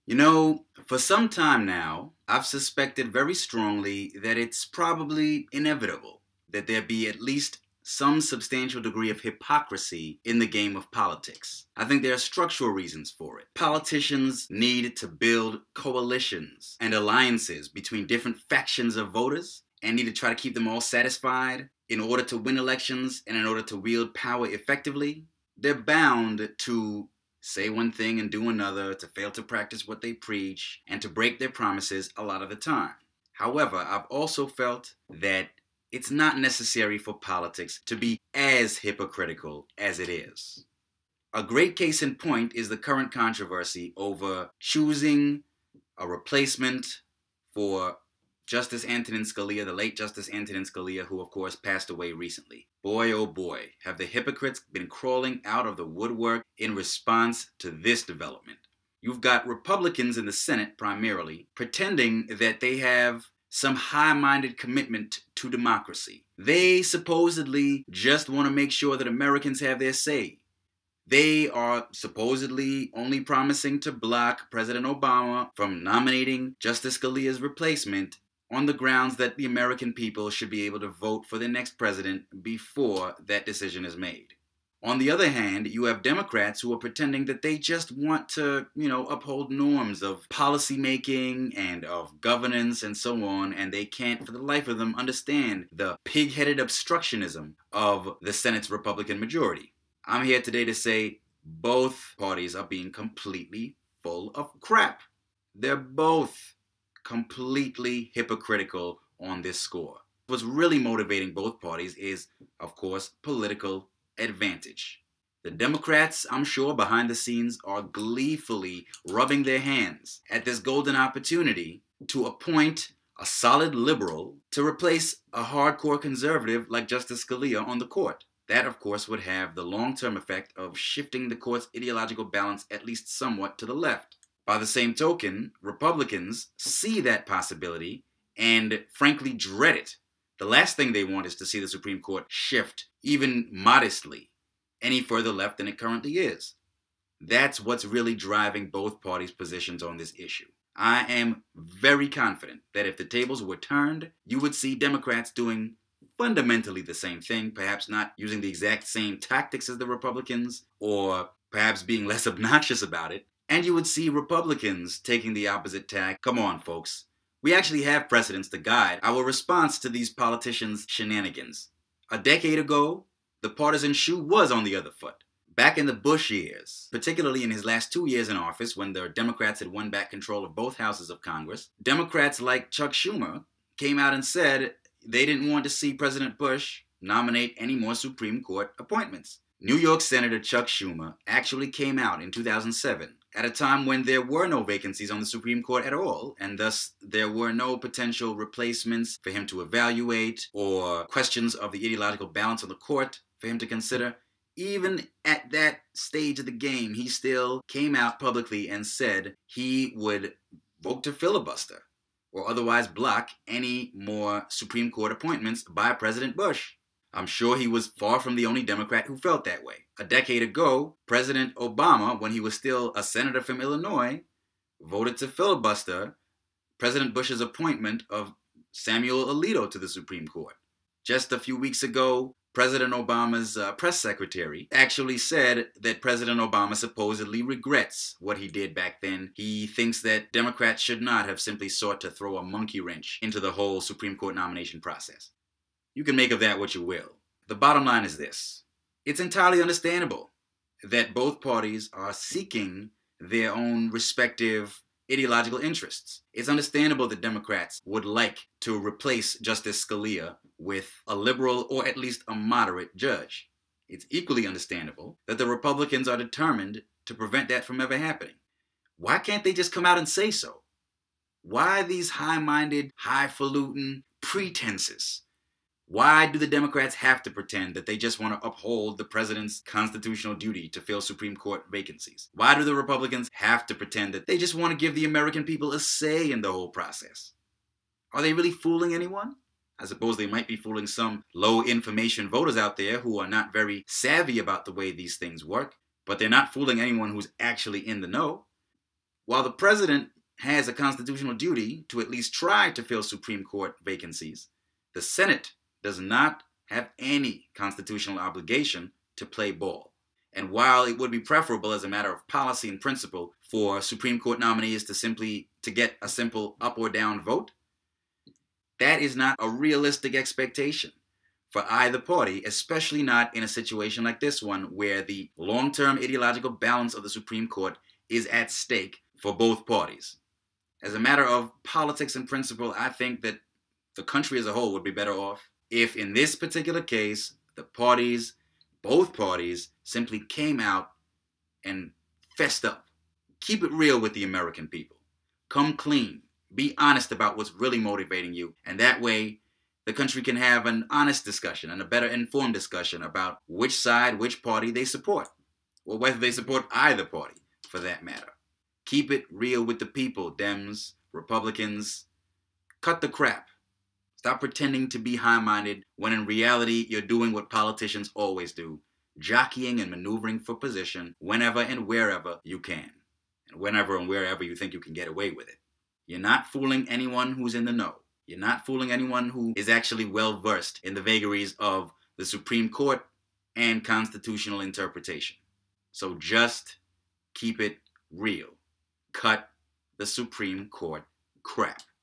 You know, for some time now, I've suspected very strongly that it's probably inevitable that there be at least some substantial degree of hypocrisy in the game of politics. I think there are structural reasons for it. Politicians need to build coalitions and alliances between different factions of voters and need to try to keep them all satisfied in order to win elections and in order to wield power effectively. They're bound to say one thing and do another, to fail to practice what they preach, and to break their promises a lot of the time. However, I've also felt that it's not necessary for politics to be as hypocritical as it is. A great case in point is the current controversy over choosing a replacement for Justice Antonin Scalia, the late Justice Antonin Scalia, who of course passed away recently. Boy, oh boy, have the hypocrites been crawling out of the woodwork in response to this development. You've got Republicans in the Senate, primarily, pretending that they have some high-minded commitment to democracy. They supposedly just want to make sure that Americans have their say. They are supposedly only promising to block President Obama from nominating Justice Scalia's replacement on the grounds that the American people should be able to vote for the next president before that decision is made. On the other hand, you have Democrats who are pretending that they just want to, uphold norms of policy making and of governance and so on, and they can't for the life of them understand the pig-headed obstructionism of the Senate's Republican majority. I'm here today to say both parties are being completely full of crap. They're both completely hypocritical on this score. What's really motivating both parties is, of course, political advantage. The Democrats, I'm sure, behind the scenes are gleefully rubbing their hands at this golden opportunity to appoint a solid liberal to replace a hardcore conservative like Justice Scalia on the court. That, of course, would have the long-term effect of shifting the court's ideological balance at least somewhat to the left. By the same token, Republicans see that possibility and frankly dread it. The last thing they want is to see the Supreme Court shift, even modestly, any further left than it currently is. That's what's really driving both parties' positions on this issue. I am very confident that if the tables were turned, you would see Democrats doing fundamentally the same thing, perhaps not using the exact same tactics as the Republicans, or perhaps being less obnoxious about it. And you would see Republicans taking the opposite tack. Come on, folks. We actually have precedents to guide our response to these politicians' shenanigans. A decade ago, the partisan shoe was on the other foot. Back in the Bush years, particularly in his last 2 years in office when the Democrats had won back control of both houses of Congress, Democrats like Chuck Schumer came out and said they didn't want to see President Bush nominate any more Supreme Court appointments. New York Senator Chuck Schumer actually came out in 2007 at a time when there were no vacancies on the Supreme Court at all, and thus there were no potential replacements for him to evaluate or questions of the ideological balance of the court for him to consider. Even at that stage of the game, he still came out publicly and said he would vote to filibuster or otherwise block any more Supreme Court appointments by President Bush. I'm sure he was far from the only Democrat who felt that way. A decade ago, President Obama, when he was still a senator from Illinois, voted to filibuster President Bush's appointment of Samuel Alito to the Supreme Court. Just a few weeks ago, President Obama's press secretary actually said that President Obama supposedly regrets what he did back then. He thinks that Democrats should not have simply sought to throw a monkey wrench into the whole Supreme Court nomination process. You can make of that what you will. The bottom line is this. It's entirely understandable that both parties are seeking their own respective ideological interests. It's understandable that Democrats would like to replace Justice Scalia with a liberal or at least a moderate judge. It's equally understandable that the Republicans are determined to prevent that from ever happening. Why can't they just come out and say so? Why these high-minded, highfalutin pretenses? Why do the Democrats have to pretend that they just want to uphold the president's constitutional duty to fill Supreme Court vacancies? Why do the Republicans have to pretend that they just want to give the American people a say in the whole process? Are they really fooling anyone? I suppose they might be fooling some low-information voters out there who are not very savvy about the way these things work, but they're not fooling anyone who's actually in the know. While the president has a constitutional duty to at least try to fill Supreme Court vacancies, the Senate does not have any constitutional obligation to play ball. And while it would be preferable as a matter of policy and principle for Supreme Court nominees to get a simple up or down vote, that is not a realistic expectation for either party, especially not in a situation like this one where the long-term ideological balance of the Supreme Court is at stake for both parties. As a matter of politics and principle, I think that the country as a whole would be better off if, in this particular case, both parties, simply came out and fessed up. Keep it real with the American people. Come clean. Be honest about what's really motivating you. And that way, the country can have an honest discussion and a better informed discussion about which side, which party they support. Or whether they support either party, for that matter. Keep it real with the people, Dems, Republicans. Cut the crap. Stop pretending to be high-minded when in reality you're doing what politicians always do, jockeying and maneuvering for position whenever and wherever you can, and whenever and wherever you think you can get away with it. You're not fooling anyone who's in the know. You're not fooling anyone who is actually well-versed in the vagaries of the Supreme Court and constitutional interpretation. So just keep it real. Cut the Supreme Court crap.